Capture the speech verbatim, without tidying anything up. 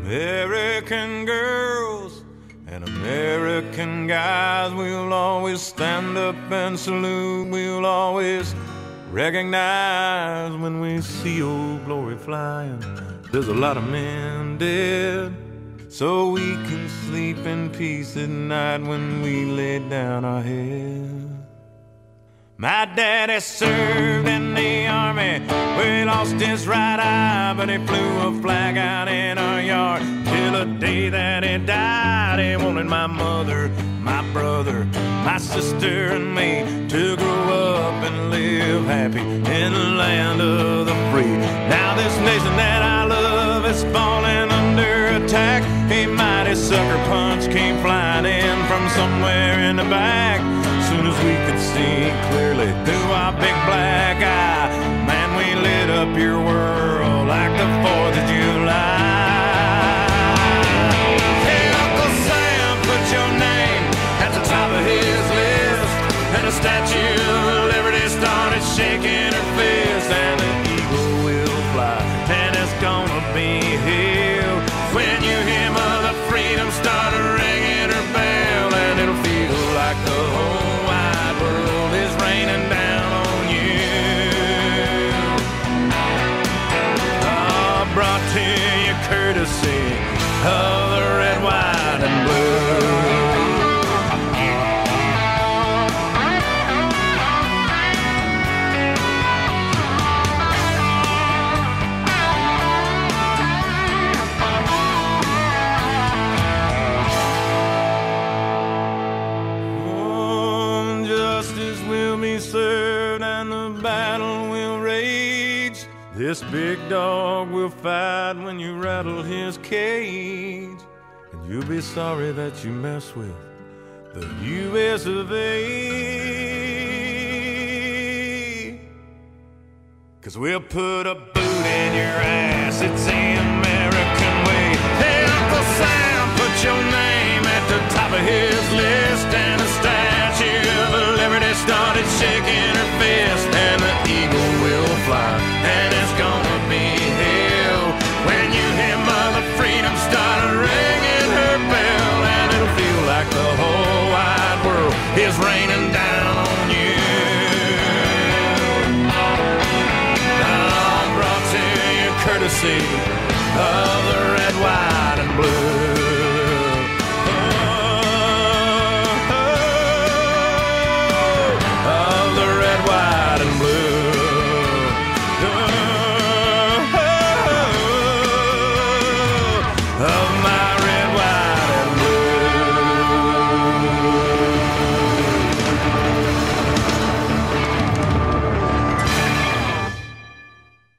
American girls and American guys, we'll always stand up and salute. We'll always recognize when we see Old Glory flying. There's a lot of men dead, so we can sleep in peace at night when we lay down our head. My daddy served in the army, where he lost his right eye, but he flew a flag out in our yard till the day that he died. He wanted my mother, my brother, my sister and me to grow up and live happy in the land of the free. Now this nation that I love is falling under attack. A mighty sucker punch came flying in from somewhere in the back. Soon as we could see clearly through our big black eye, man, we lit up your world like the fourth of July. Hey, Uncle Sam, put your name at the top of his list, and the Statue of Liberty started shaking her fist, and the eagle will fly, and it's gonna be hell when you hear Mother Freedom start ringing her bell, and it'll feel like the whole raining down on you. Oh, brought to you courtesy of the red, white, and blue. Served and the battle will rage. This big dog will fight when you rattle his cage, and you'll be sorry that you mess with the U S of A. Cause we'll put a boot in your ass, it's the American way. Hey, Uncle Sam, put your name at the top of his list, and the Statue of Liberty started shaking her fist, and the eagle will fly, and it's gonna be hell when you hear Mother Freedom start ringing her bell, and it'll feel like the whole wide world is raining down on you. I'm brought to you courtesy of the red, white,